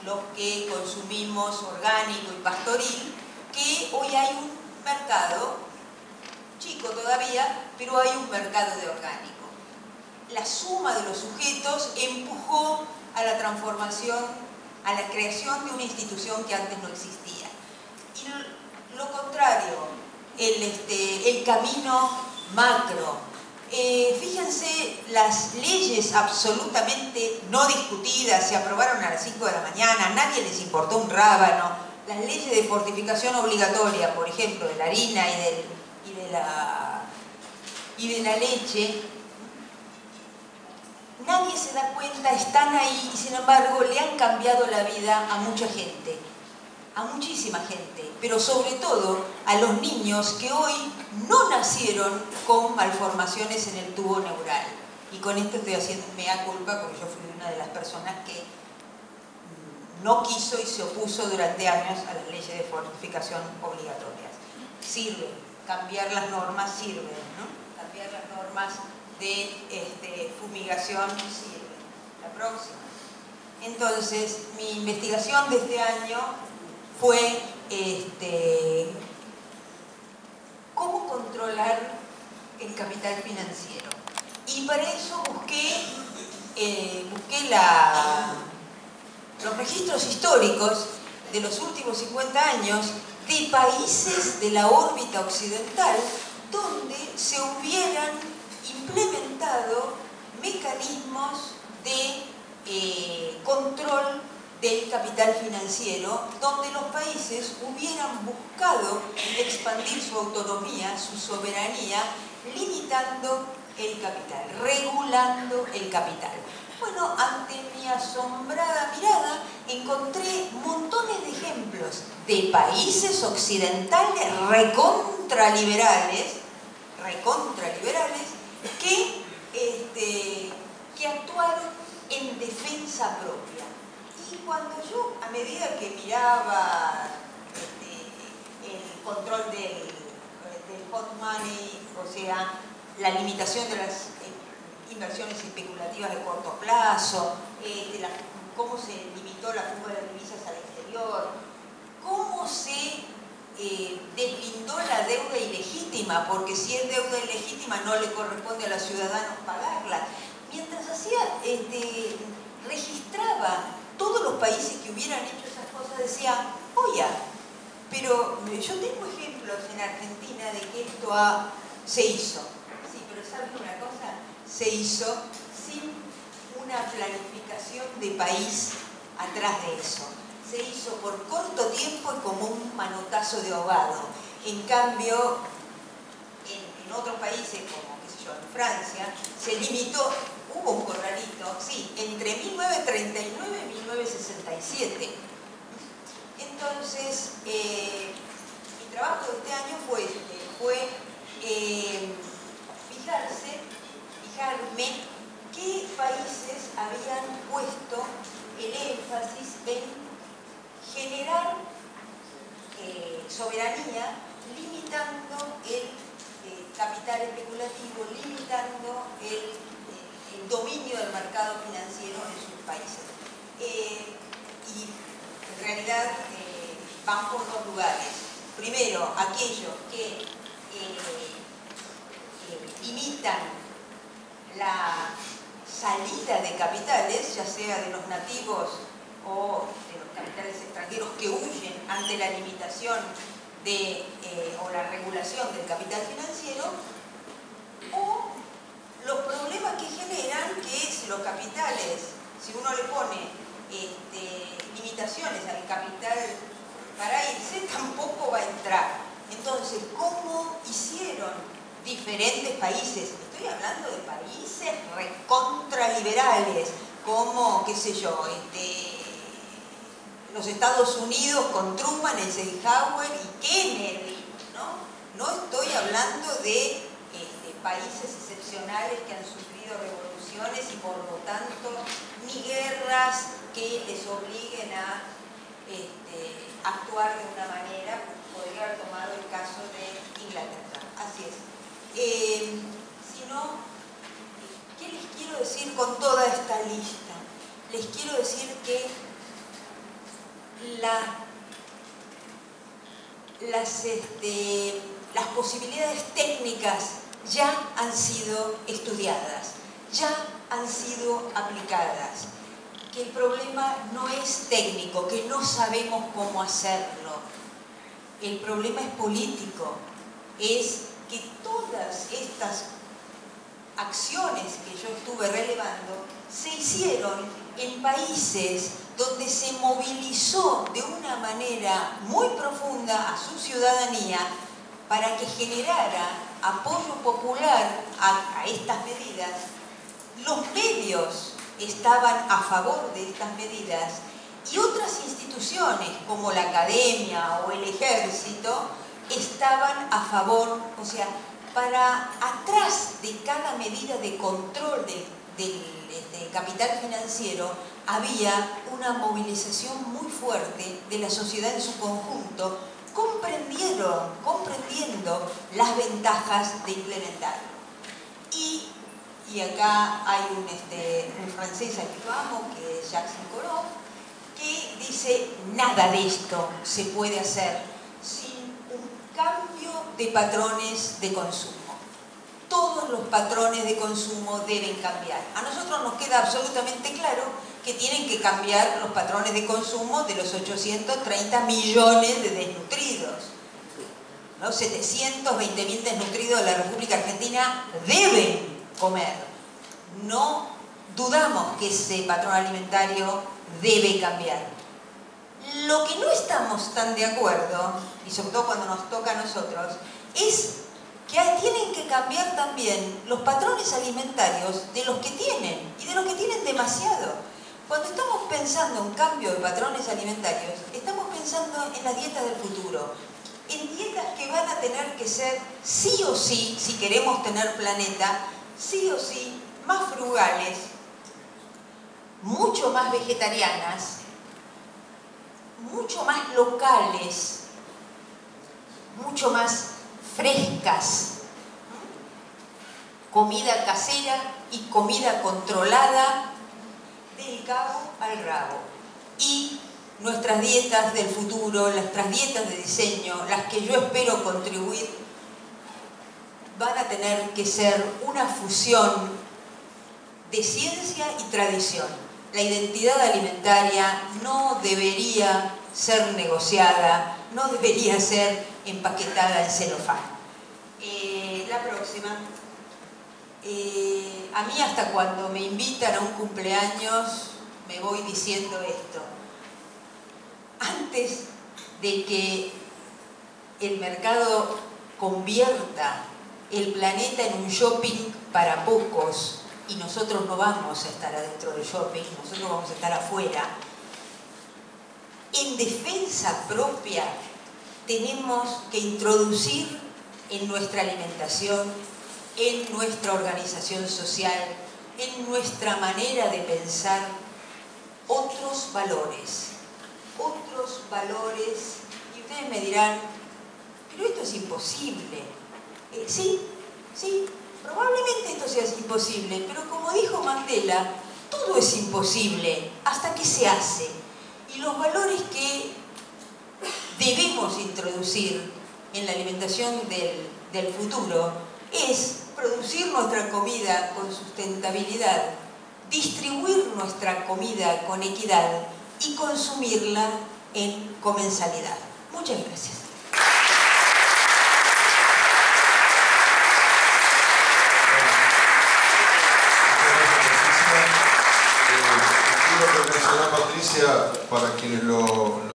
los que consumimos orgánico y pastoril, que hoy hay un mercado, chico todavía, pero hay un mercado de orgánico. La suma de los sujetos empujó a la transformación, a la creación de una institución que antes no existía. Y lo contrario, el camino macro. Fíjense, las leyes absolutamente no discutidas se aprobaron a las 5 de la mañana, a nadie les importó un rábano. Las leyes de fortificación obligatoria, por ejemplo, de la harina y de la leche, nadie se da cuenta, están ahí y sin embargo le han cambiado la vida a mucha gente, a muchísima gente, pero sobre todo a los niños que hoy no nacieron con malformaciones en el tubo neural. Y con esto estoy haciendo mea culpa porque yo fui una de las personas que no quiso y se opuso durante años a las leyes de fortificación obligatorias. Sirve, cambiar las normas sirve, ¿no? Cambiar las normas de fumigación sirve. La próxima. Entonces, mi investigación de este año fue cómo controlar el capital financiero. Y para eso busqué los registros históricos de los últimos 50 años de países de la órbita occidental donde se hubieran implementado mecanismos de control del capital financiero, donde los países hubieran buscado expandir su autonomía, su soberanía, limitando el capital, regulando el capital. Bueno, ante mi asombrada mirada encontré montones de ejemplos de países occidentales recontraliberales que actuaron en defensa propia. Y cuando yo, a medida que miraba el control del hot money, o sea, la limitación de las inversiones especulativas de corto plazo, cómo se limitó la fuga de divisas al exterior, cómo se deslindó la deuda ilegítima, porque si es deuda ilegítima no le corresponde a los ciudadanos pagarla. Mientras registraba todos los países que hubieran hecho esas cosas, decía, oye, pero yo tengo ejemplos en Argentina de que esto se hizo. Sí, pero ¿saben una cosa? Se hizo sin una planificación de país atrás de eso. Se hizo por corto tiempo y como un manotazo de ahogado. En cambio, en otros países, como qué sé yo, en Francia, se limitó, hubo un corralito, sí, entre 1939 y 1967. Entonces, mi trabajo de este año fue fijarme qué países habían puesto el énfasis en generar soberanía, limitando el capital especulativo, limitando el dominio del mercado financiero en sus países. Y en realidad van por dos lugares. Primero, aquellos que limitan la salida de capitales, ya sea de los nativos o de los capitales extranjeros que huyen ante la limitación o la regulación del capital financiero, o los problemas que generan que si los capitales, si uno le pone limitaciones al capital para irse, tampoco va a entrar. Entonces, ¿cómo hicieron diferentes países? Estoy hablando de países recontraliberales, como, qué sé yo, los Estados Unidos con Truman, Eisenhower y Kennedy, ¿no? No estoy hablando de países excepcionales que han sufrido revoluciones y por lo tanto ni guerras que les obliguen a actuar de una manera. Podría haber tomado el caso de Inglaterra. Así es. Sino, ¿qué les quiero decir con toda esta lista? Les quiero decir que las posibilidades técnicas ya han sido estudiadas, ya han sido aplicadas, que el problema no es técnico, que no sabemos cómo hacerlo, el problema es político, es que todas estas acciones que yo estuve relevando se hicieron en países donde se movilizó de una manera muy profunda a su ciudadanía para que generara apoyo popular a estas medidas. Los medios estaban a favor de estas medidas y otras instituciones como la academia o el ejército estaban a favor, o sea, para atrás de cada medida de control del capital financiero había una movilización muy fuerte de la sociedad en su conjunto, comprendiendo las ventajas de implementarlo. Y acá hay un francés al que yo amo, que es Jacques Collot, que dice: nada de esto se puede hacer sin un cambio de patrones de consumo. Todos los patrones de consumo deben cambiar. A nosotros nos queda absolutamente claro que tienen que cambiar los patrones de consumo de los 830 millones de desnutridos. ¿No? 720.000 desnutridos de la República Argentina deben comer. No dudamos que ese patrón alimentario debe cambiar. Lo que no estamos tan de acuerdo, y sobre todo cuando nos toca a nosotros, es que tienen que cambiar también los patrones alimentarios de los que tienen, y de los que tienen demasiado. Cuando estamos pensando en cambio de patrones alimentarios, estamos pensando en las dietas del futuro, en dietas que van a tener que ser sí o sí, si queremos tener planeta, sí o sí, más frugales, mucho más vegetarianas, mucho más locales, mucho más frescas, comida casera y comida controlada del cabo al rabo. Y nuestras dietas del futuro, nuestras dietas de diseño, las que yo espero contribuir, van a tener que ser una fusión de ciencia y tradición. La identidad alimentaria no debería ser negociada, no debería ser empaquetada en celofán. La próxima. A mí hasta cuando me invitan a un cumpleaños me voy diciendo esto. Antes de que el mercado convierta el planeta en un shopping para pocos, y nosotros no vamos a estar adentro del shopping, nosotros vamos a estar afuera, en defensa propia tenemos que introducir en nuestra alimentación, en nuestra organización social, en nuestra manera de pensar, otros valores, y ustedes me dirán, pero esto es imposible. Sí, probablemente esto sea imposible, pero como dijo Mandela, todo es imposible hasta que se hace. Y los valores que debemos introducir en la alimentación del futuro es producir nuestra comida con sustentabilidad, distribuir nuestra comida con equidad y consumirla en comensalidad. Muchas gracias. Patricia, para quienes lo